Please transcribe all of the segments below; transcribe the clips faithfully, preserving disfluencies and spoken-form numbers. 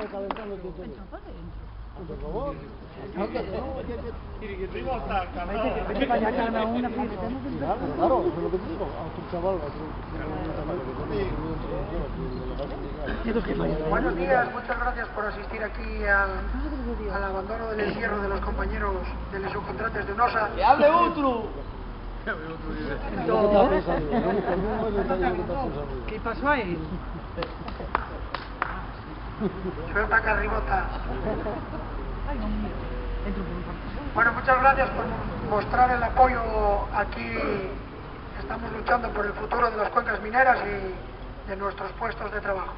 calentándote todo. Por favor. Vete para allá cada una. Claro, claro, eso es lo que te digo. A otro chaval, a otro... Buenos días, muchas gracias por asistir aquí al, al abandono del encierro de los compañeros de los subcontrates de UNOSA. ¡Que hable otro! ¿Qué pasó ahí? Suelta carribota. Bueno, muchas gracias por mostrar el apoyo aquí. Estamos luchando por el futuro de las cuencas mineras y de nuestros puestos de trabajo.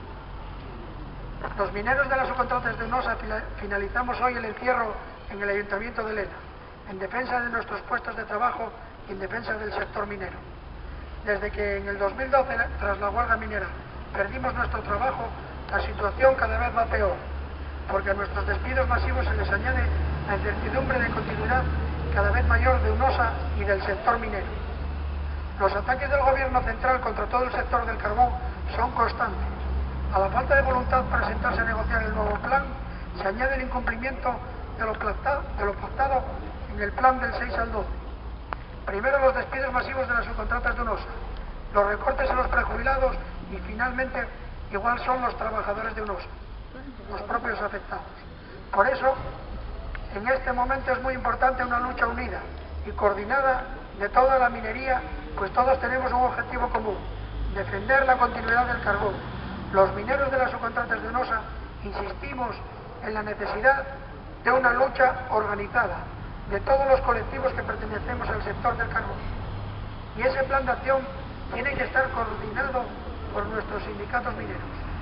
Los mineros de las subcontratas de UNOSA finalizamos hoy el encierro en el Ayuntamiento de Lena, en defensa de nuestros puestos de trabajo y en defensa del sector minero. Desde que en el dos mil doce, tras la huelga minera, perdimos nuestro trabajo, la situación cada vez va peor, porque a nuestros despidos masivos se les añade la incertidumbre de continuidad cada vez mayor de UNOSA y del sector minero. Los ataques del gobierno central contra todo el sector del carbón son constantes. A la falta de voluntad para sentarse a negociar el nuevo plan, se añade el incumplimiento de lo pactado, de lo pactado en el plan del seis al doce. Primero los despidos masivos de las subcontratas de UNOSA, los recortes en los prejubilados y finalmente igual son los trabajadores de UNOSA, los propios afectados. Por eso, en este momento es muy importante una lucha unida y coordinada de toda la minería, pues todos tenemos un objetivo común: defender la continuidad del carbón. Los mineros de las subcontratas de UNOSA insistimos en la necesidad de una lucha organizada de todos los colectivos que pertenecemos al sector del carbón. Y ese plan de acción tiene que estar coordinado por nuestros sindicatos mineros.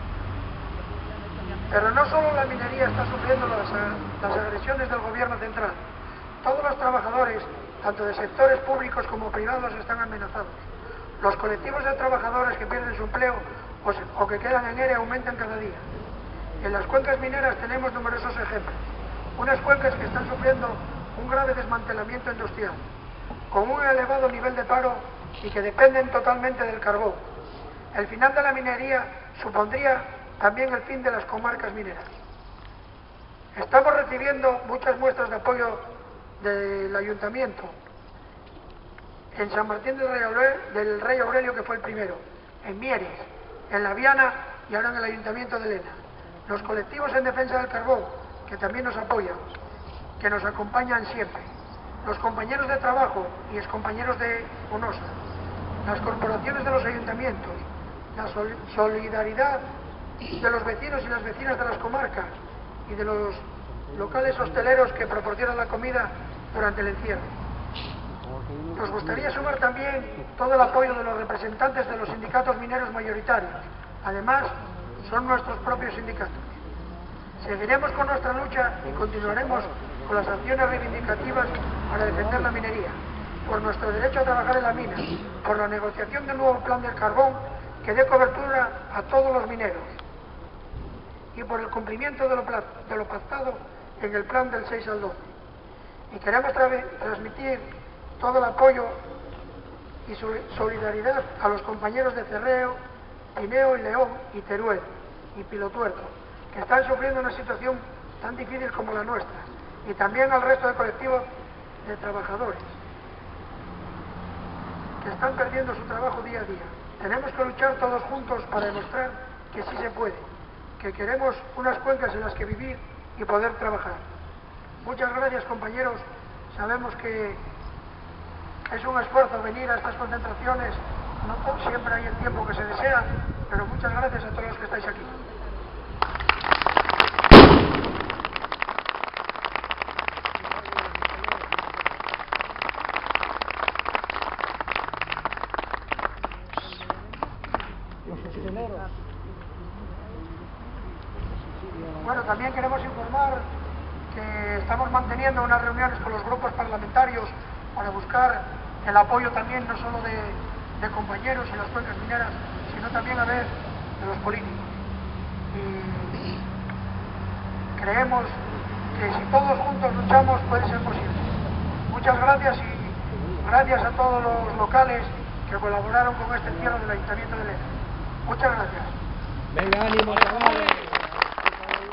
Pero no solo la minería está sufriendo las, las agresiones del gobierno central. Todos los trabajadores, tanto de sectores públicos como privados, están amenazados. Los colectivos de trabajadores que pierden su empleo o, se, o que quedan en ERE aumentan cada día. En las cuencas mineras tenemos numerosos ejemplos. Unas cuencas que están sufriendo un grave desmantelamiento industrial, con un elevado nivel de paro y que dependen totalmente del carbón. El final de la minería supondría también el fin de las comarcas mineras. Estamos recibiendo muchas muestras de apoyo del Ayuntamiento en San Martín del Rey Aurelio, del Rey Aurelio, que fue el primero, en Mieres, en La Viana y ahora en el Ayuntamiento de Lena. Los colectivos en defensa del carbón, que también nos apoyan, que nos acompañan siempre. Los compañeros de trabajo y excompañeros de UNOSA, las corporaciones de los ayuntamientos, la sol solidaridad de los vecinos y las vecinas de las comarcas y de los locales hosteleros que proporcionan la comida durante el encierro. Nos gustaría sumar también todo el apoyo de los representantes de los sindicatos mineros mayoritarios. Además, son nuestros propios sindicatos. Seguiremos con nuestra lucha y continuaremos con las acciones reivindicativas para defender la minería, por nuestro derecho a trabajar en la mina, por la negociación del nuevo plan del carbón que dé cobertura a todos los mineros y por el cumplimiento de lo, de lo pactado en el plan del seis al doce. Y queremos tra transmitir todo el apoyo y su solidaridad a los compañeros de Cerreo, Tineo y León y Teruel y Pilotuerto, que están sufriendo una situación tan difícil como la nuestra, y también al resto de colectivos de trabajadores que están perdiendo su trabajo día a día. Tenemos que luchar todos juntos para demostrar que sí se puede, que queremos unas cuencas en las que vivir y poder trabajar. Muchas gracias, compañeros. Sabemos que es un esfuerzo venir a estas concentraciones, no siempre hay el tiempo que se desea, pero muchas gracias a todos los que estáis aquí. Bueno, también queremos informar que estamos manteniendo unas reuniones con los grupos parlamentarios para buscar el apoyo también no solo de, de compañeros en las cuencas mineras, sino también a ver de los políticos. Y creemos que si todos juntos luchamos puede ser posible. Muchas gracias y gracias a todos los locales que colaboraron con este encierro del Ayuntamiento de Lena. Muchas gracias. Venga, ánimo, chavales.